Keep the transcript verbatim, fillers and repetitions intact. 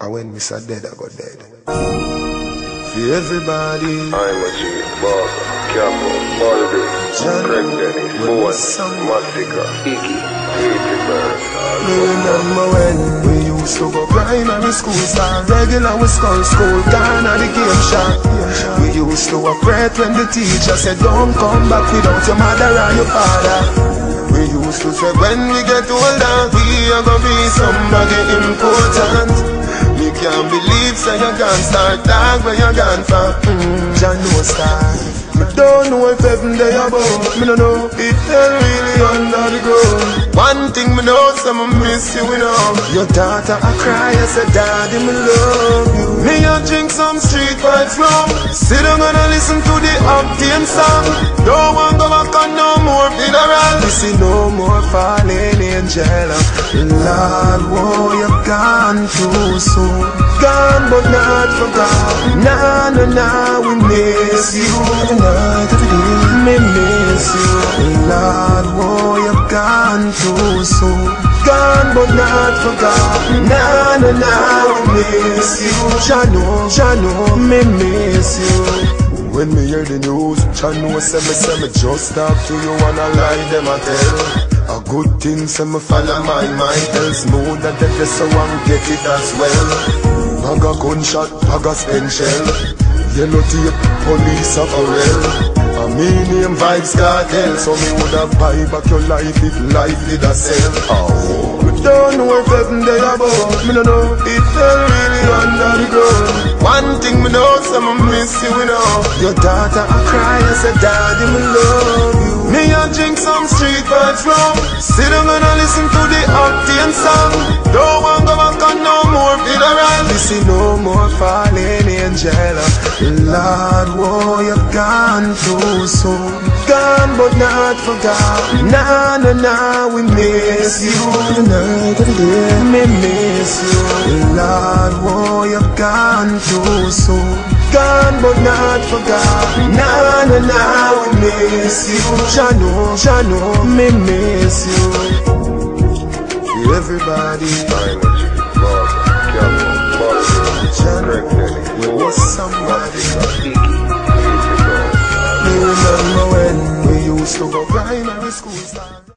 And when me say dead, I got dead. For everybody, I'm a G, Bob, Capo, Baldy, Craig Denny, Ford, Mastica, Iggy, Katy Bird. Me remember when we used to go primary school, start regular with skull school, gone at the game shop. We used to operate when the teacher said, don't come back without your mother or your father. We used to say when we get older, we are gonna be somebody important. Me can't believe say you can't start dog where you gone from. Mm, Jah know star. Me don't know if heaven they above. Me don't know if hell really under the ground. One thing me know, say me miss you, you know. Your daughter a cry, I say daddy me love you. Me a drink some street vibes rum. Sit down and listen to the Octane song. Don't want go back on no more funeral. Me see no more falling angel. Lord, whoa, you gone too soon. Gone but not forgotten. Nah, nah, nah, we miss you. Me miss you. Lord, whoa, you gone too soon. Gone but not forgotten. Nah, nah, nah, we miss you. Jah know, Jah know, me miss you. When me hear the news, Jah know say me say me just talk to you and a lie them a tell. A good thing say me follow my mind, else know that they just so and get it as well. Bag a gunshot, bag a spent shell, yellow tape, police apparel. A me name Vybz Kartel, so me woulda buy back your life if life did a sell. Oh, me don't know if heaven they above. Me don't know if hell really under the ground. One thing me know, say me miss you, you know. Your daughter a cry, I say daddy me love you. Me a drink some street vibes rum. Sit down and a listen to the Octane song. Don't want go back on no more funeral. Me see no more falling angel. Lord, whoa, you gone too soon. Gone but not forgotten. Nah, nah, nah, we miss you. Tonight of the day, me miss you. Lord, whoa, you gone too soon. Gone but not forgotten. Nah, nah, nah, we miss you. Jah know, Jah know, me miss you. For everybody, I'm a G.